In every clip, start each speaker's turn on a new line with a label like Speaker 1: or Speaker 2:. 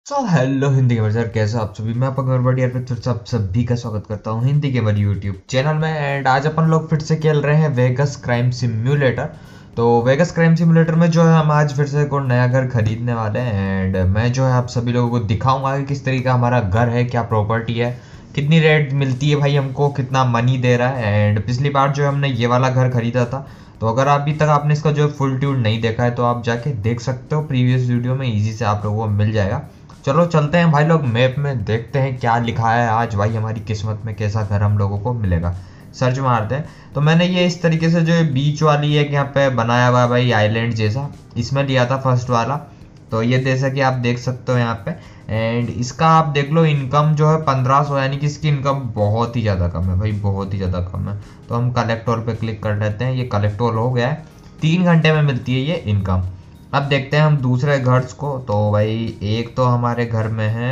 Speaker 1: Hello Hindi gamer sir, कैसे हो आप सभी। मैं आपका गेमर बड़ी फिर से आप सभी का स्वागत करता हूँ हिंदी गेमर यूट्यूब चैनल में। एंड आज अपन लोग फिर से खेल रहे हैं वेगस क्राइम सिम्युलेटर। तो वेगस क्राइम सिम्युलेटर में जो है हम आज फिर से कोई नया घर खरीदने वाले हैं। एंड मैं जो है आप सभी लोगों को दिखाऊंगा कि किस तरीके का हमारा घर है, क्या प्रॉपर्टी है, कितनी रेट मिलती है भाई हमको, कितना मनी दे रहा है। एंड पिछली बार जो हमने ये वाला घर खरीदा था, तो अगर अभी तक आपने इसका जो फुल ट्यून नहीं देखा है तो आप जाके देख सकते हो, प्रीवियस वीडियो में इजी से आप लोगों को मिल जाएगा। चलो चलते हैं भाई लोग मैप में, देखते हैं क्या लिखा है आज भाई हमारी किस्मत में, कैसा घर हम लोगों को मिलेगा। सर्च मारते हैं। तो मैंने ये इस तरीके से जो बीच वाली एक यहाँ पे बनाया हुआ है भाई आइलैंड जैसा, इसमें लिया था फर्स्ट वाला। तो ये जैसा कि आप देख सकते हो यहाँ पे। एंड इसका आप देख लो इनकम जो है 1500, यानी कि इसकी इनकम बहुत ही ज़्यादा कम है भाई, बहुत ही ज़्यादा कम है। तो हम कलेक्ट ऑल पे क्लिक कर लेते हैं। ये कलेक्ट ऑल हो गया है, 3 घंटे में मिलती है ये इनकम। अब देखते हैं हम दूसरे घर्स को। तो भाई एक तो हमारे घर में है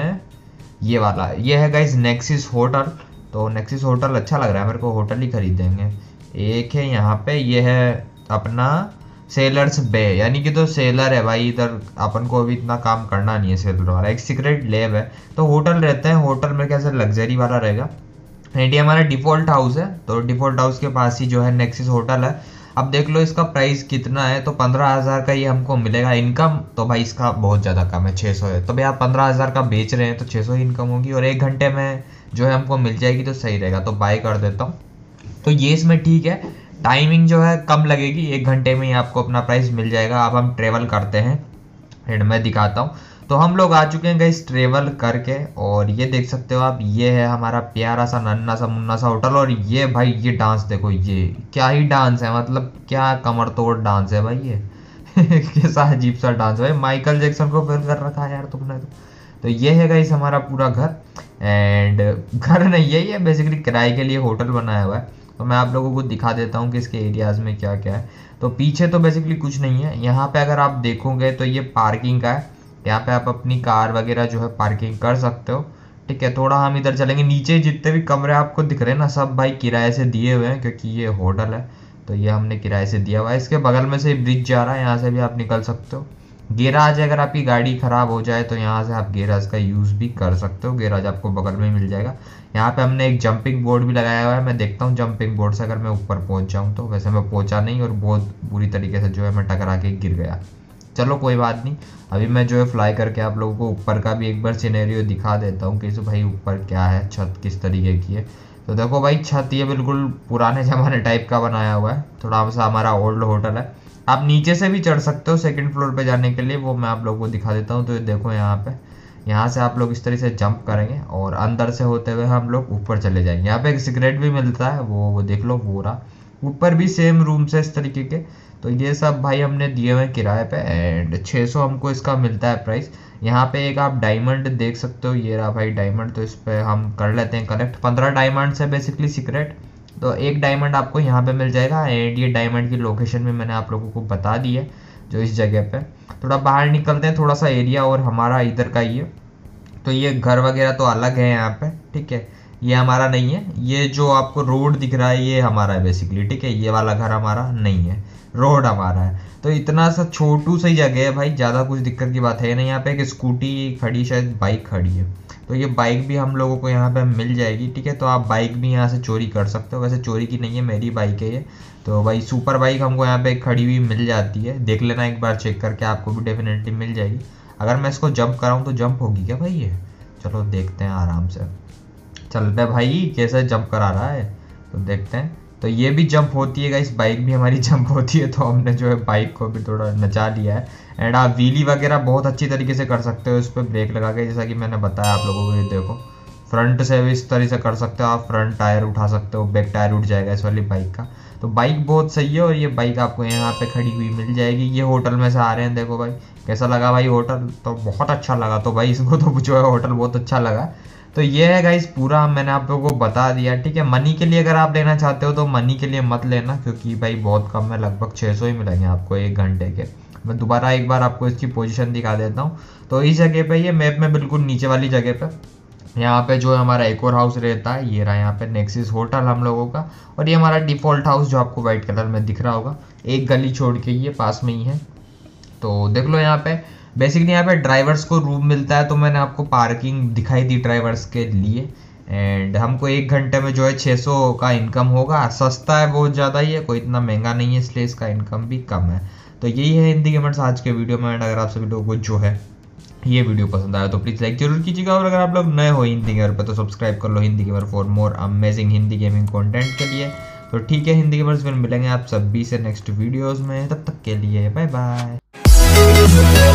Speaker 1: ये वाला, ये है गाइस नेक्सिस होटल। तो नेक्सिस होटल अच्छा लग रहा है मेरे को, होटल ही खरीदेंगे। एक है यहाँ पे, ये है अपना सेलर्स बे, यानी कि तो सेलर है भाई इधर, अपन को अभी इतना काम करना नहीं है सेलर वाला। एक सीक्रेट लैब है, तो होटल रहते हैं, होटल में कैसे लग्जरी वाला रहेगा। एंड ये हमारा डिफॉल्ट हाउस है, तो डिफॉल्ट हाउस के पास ही जो है नेक्सिस होटल है। अब देख लो इसका प्राइस कितना है, तो 15,000 का ये हमको मिलेगा इनकम। तो भाई इसका बहुत ज़्यादा कम है, 600 है। तो भाई आप 15,000 का बेच रहे हैं तो 600 ही इनकम होगी, और 1 घंटे में जो है हमको मिल जाएगी, तो सही रहेगा। तो बाय कर देता हूँ। तो ये इसमें ठीक है, टाइमिंग जो है कम लगेगी, 1 घंटे में ही आपको अपना प्राइस मिल जाएगा। अब हम ट्रेवल करते हैं एंड मैं दिखाता हूँ। तो हम लोग आ चुके हैं गाइस ट्रेवल करके, और ये देख सकते हो आप, ये है हमारा प्यारा सा नन्ना सा मुन्ना सा होटल। और ये भाई ये डांस देखो, ये क्या ही डांस है, मतलब क्या कमर तोड़ डांस है भाई ये। कैसा अजीब सा डांस है भाई, माइकल जैक्सन को फिर कर रखा है यार तुमने तो ये है गाइस हमारा पूरा घर। एंड घर नहीं, यही है बेसिकली, किराए के लिए होटल बनाया हुआ है। तो मैं आप लोगों को दिखा देता हूँ कि इसके एरियाज में क्या क्या है। तो पीछे तो बेसिकली कुछ नहीं है, यहाँ पे अगर आप देखोगे तो ये पार्किंग का है। यहाँ पे आप अपनी कार वगैरह जो है पार्किंग कर सकते हो। ठीक है, थोड़ा हम इधर चलेंगे। नीचे जितने भी कमरे आपको दिख रहे हैं ना, सब भाई किराए से दिए हुए हैं, क्योंकि ये होटल है तो ये हमने किराए से दिया हुआ है। इसके बगल में से ब्रिज जा रहा है, यहाँ से भी आप निकल सकते हो। गैराज है, अगर आपकी गाड़ी खराब हो जाए तो यहाँ से आप गैराज का यूज़ भी कर सकते हो, गैराज आपको बगल में मिल जाएगा। यहाँ पे हमने एक जंपिंग बोर्ड भी लगाया हुआ है, मैं देखता हूँ जंपिंग बोर्ड से अगर मैं ऊपर पहुँच जाऊँ तो। वैसे मैं पहुँचा नहीं, और बहुत बुरी तरीके से जो है मैं टकरा के गिर गया। चलो कोई बात नहीं, अभी मैं जो है फ्लाई करके आप लोगों को ऊपर का भी एक बार सिनेरियो दिखा देता हूँ कि भाई ऊपर क्या है, छत किस तरीके की है। तो देखो भाई छत ये बिल्कुल पुराने ज़माने टाइप का बनाया हुआ है, थोड़ा सा हमारा ओल्ड होटल है। आप नीचे से भी चढ़ सकते हो सेकंड फ्लोर पे जाने के लिए, वो मैं आप लोगों को दिखा देता हूँ। तो ये देखो यहाँ पे, यहाँ से आप लोग इस तरह से जंप करेंगे और अंदर से होते हुए हम लोग ऊपर चले जाएंगे। यहाँ पे एक सिगरेट भी मिलता है, वो देख लो पूरा। ऊपर भी सेम रूम से इस तरीके के। तो ये सब भाई हमने दिए हुए किराए पे, एंड 600 हमको इसका मिलता है प्राइस। यहाँ पे एक आप डायमंड देख सकते हो, ये रहा भाई डायमंड। तो इस पे हम कर लेते हैं कलेक्ट, 15 डायमंड से बेसिकली सीक्रेट। तो एक डायमंड आपको यहाँ पे मिल जाएगा। एंड ये डायमंड की लोकेशन भी मैंने आप लोगों को बता दी है, जो इस जगह पे। थोड़ा बाहर निकलते हैं, थोड़ा सा एरिया और हमारा इधर का ही है। तो ये घर वगैरह तो अलग है यहाँ पे, ठीक है, ये हमारा नहीं है। ये जो आपको रोड दिख रहा है ये हमारा है बेसिकली, ठीक है। ये वाला घर हमारा नहीं है, रोड हमारा है। तो इतना सा छोटू सी जगह है भाई, ज़्यादा कुछ दिक्कत की बात है नहीं। यहाँ पे एक स्कूटी खड़ी, शायद बाइक खड़ी है। तो ये बाइक भी हम लोगों को यहाँ पे मिल जाएगी, ठीक है। तो आप बाइक भी यहाँ से चोरी कर सकते हो, वैसे चोरी की नहीं है, मेरी बाइक है ये। तो भाई सुपर बाइक हमको यहाँ पे खड़ी हुई मिल जाती है, देख लेना एक बार चेक करके, आपको भी डेफिनेटली मिल जाएगी। अगर मैं इसको जंप कराऊँ तो जंप होगी क्या भाई ये? चलो देखते हैं आराम से। चल पे भाई, कैसे जंप करा रहा है, तो देखते हैं। तो ये भी जंप होती है गाइस, बाइक भी हमारी जंप होती है। तो हमने जो है बाइक को भी थोड़ा नचा लिया है। एंड आप व्हीली वगैरह बहुत अच्छी तरीके से कर सकते हो इस पर ब्रेक लगा के, जैसा कि मैंने बताया आप लोगों को। ये देखो फ्रंट से भी इस तरह से कर सकते हो आप, फ्रंट टायर उठा सकते हो, बैक टायर उठ जाएगा इस वाली बाइक का। तो बाइक बहुत सही है, और ये बाइक आपको यहाँ पे खड़ी हुई मिल जाएगी। ये होटल में से आ रहे हैं, देखो भाई कैसा लगा भाई होटल, तो बहुत अच्छा लगा। तो भाई इसको तो जो है होटल बहुत अच्छा लगा। तो ये है गाइस पूरा, मैंने आप लोगों को बता दिया, ठीक है। मनी के लिए अगर आप लेना चाहते हो तो मनी के लिए मत लेना, क्योंकि भाई बहुत कम है, लगभग 600 ही मिलेंगे आपको 1 घंटे के। मैं दोबारा एक बार आपको इसकी पोजीशन दिखा देता हूँ। तो इस जगह पे, ये मैप में बिल्कुल नीचे वाली जगह पे, यहाँ पे जो है हमारा एक और हाउस रहता है, ये रहा यहाँ पे नेक्सिस होटल हम लोगों का। और ये हमारा डिफॉल्ट हाउस जो आपको व्हाइट कलर में दिख रहा होगा, एक गली छोड़ के ये पास में ही है। तो देख लो यहाँ पे बेसिकली यहाँ पे ड्राइवर्स को रूम मिलता है, तो मैंने आपको पार्किंग दिखाई दी ड्राइवर्स के लिए। एंड हमको 1 घंटे में जो है 600 का इनकम होगा। सस्ता है, बहुत ज़्यादा ही है, कोई इतना महंगा नहीं है, इसलिए इसका इनकम भी कम है। तो यही है हिंदी गेमर्स आज के वीडियो में। अगर आप सभी लोगों को जो है ये वीडियो पसंद आया तो प्लीज़ लाइक जरूर कीजिएगा, और अगर आप लोग नए हो हिंदी गेमर पर तो सब्सक्राइब कर लो Hindi gamer for more amazing Hindi gaming content के लिए। तो ठीक है हिंदी गेमर्स, फिर मिलेंगे आप सभी से नेक्स्ट वीडियोस में, तब तक के लिए बाय बाय।